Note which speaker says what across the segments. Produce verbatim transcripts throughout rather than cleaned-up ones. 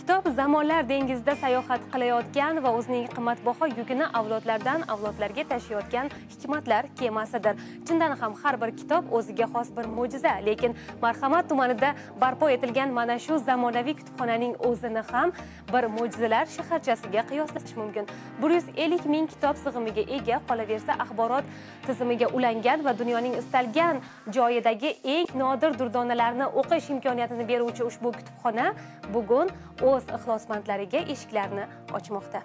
Speaker 1: Kitob zamonlar dengizida sayohat qilayotgan va o'zining qimmatbaho yukini avlodlardan avlodlarga tashiyotgan hikmatlar kemasidir. Chindan ham har bir kitob o'ziga xos bir mo'jiza, lekin Marhamat tumanida barpo etilgan mana shu zamonaviy kutubxonaning o'zini ham bir mo'jizalar shaharchasiga qiyoslash mumkin. bir yuz ellik ming kitob sig'imiga ega, qolaversa axborot tizimiga ulangan va dunyoning istalgan joyidagi eng nodir durdonalarni o'qish imkoniyatini beruvchi ushbu kutubxona bugun o'z ixlosmandlariga eshiklarini ochmoqda.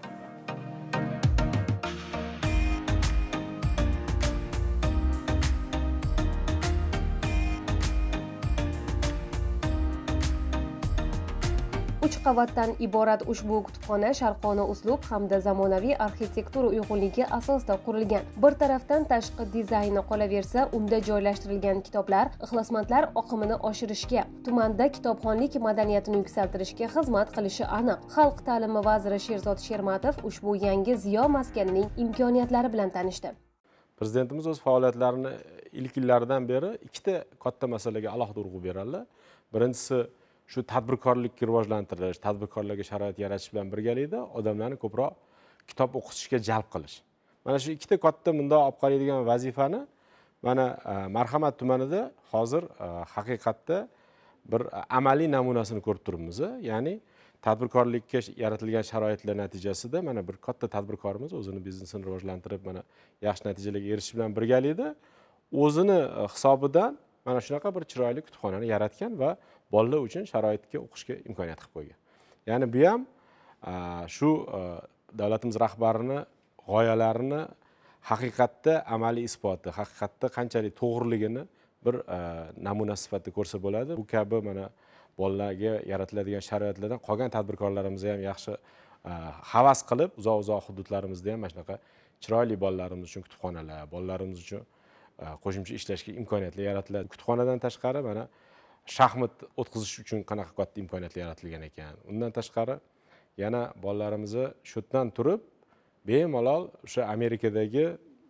Speaker 1: uch qavatdan iborat ushbu kutubxona sharqona uslub hamda zamonaviy arxitektura uyg'unligi asosida qurilgan. Bir tarafdan tashqi dizayni qolaversa, unda joylashtirilgan kitoblar ixlosmandlar oqimini oshirishga, tumanda kitobxonlik madaniyatini yuksaltirishga xizmat qilishi aniq. Xalq ta'limi vaziri Sherzod Shermatov ushbu yangi ziyo maskanining imkoniyatlari bilan tanishdi.
Speaker 2: Prezidentimiz o'z faoliyatlarini ilk yillaridan beri ikkita katta masalaga alohida urg'u beradilar. Birinchisi shu tadbirkorlikni rivojlantirish, tadbirkorlarga sharoit yaratish bilan birgalikda odamlarni ko'proq kitob o'qitishga jalb qilish. Mana shu ikkita katta bundoq olib qaraydigan vazifani mana Marhamat tumanida hozir haqiqatda bir amaliy namunasini ko'rib turibmiz. Ya'ni tadbirkorlikka yaratilgan sharoitlar natijasida mana bir katta tadbirkorimiz o'zini biznesini rivojlantirib, mana yaxshi natijalarga erishish bilan birgalikda o'zini hisobidan mana shunaqa bir chiroyli kutubxonani yaratgan va bolalar uchun sharoitga o'qishga imkoniyat qilib qo'ygan. Ya'ni bu ham shu davlatimiz rahbarini g'oyalarini haqiqatda amaliy isboti, haqiqatda qanchalik to'g'riligini bir namuna sifatida ko'rsa bo'ladi. Bu kabi mana bolalarga yaratiladigan sharoitlardan qolgan tadbirkorlarimiz ham yaxshi havas qilib, uzoq-uzoq hududlarimizda ham mana shunaqa chiroyli bolalarimiz uchun kutubxonalar, bolalarimiz uchun qo'shimcha ishlashga imkoniyatlar yaratiladi. Kutubxonadan tashqari mana shaxmat o'tkazish uchun qanaqa katta imkoniyatlar yaratilgan ekan. Undan tashqari yana bolalarimizni shu yerdan turib bemalol o'sha Amerikadagi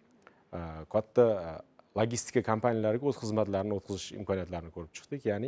Speaker 2: katta logistika kompaniyalariga o'z xizmatlarini o'tkazish imkoniyatlarini ko'rib chiqdik. Ya'ni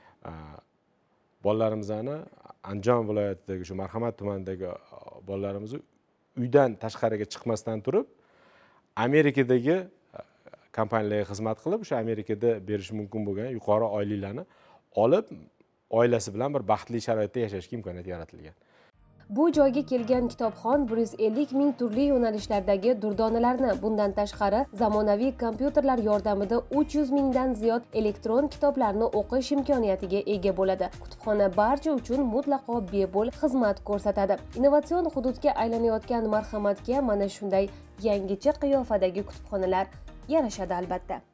Speaker 2: bolalarimizni Andijon viloyatidagi shu Marhamat tumanidagi bolalarimizni uydan tashqariga chiqmasdan turib Amerikadagi kompaniyalarga xizmat qilib, o'sha Amerikada berish mumkin bo'lgan yuqori oyliklarni olib, oilasi bilan bir baxtli sharoitda yashashga imkoniyat yaratilgan.
Speaker 1: Bu joyga kelgan kitobxon bir yuz ellik ming turli yo'nalishlardagi durdonalarni, bundan tashqari zamonaviy kompyuterlar yordamida uch yuz mingdan ziyod elektron kitoblarni o'qish imkoniyatiga ega bo'ladi. Kutubxona barcha uchun mutlaqo bepul xizmat ko'rsatadi. Innovatsion hududga aylanayotgan Marhamatga mana shunday yangicha qiyofadagi kutubxonalar yarashadi albatta.